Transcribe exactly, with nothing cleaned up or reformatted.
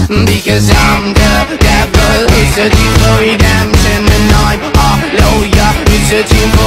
Because I'm the devil who's searching for redemption, and I'm a lawyer who's searching for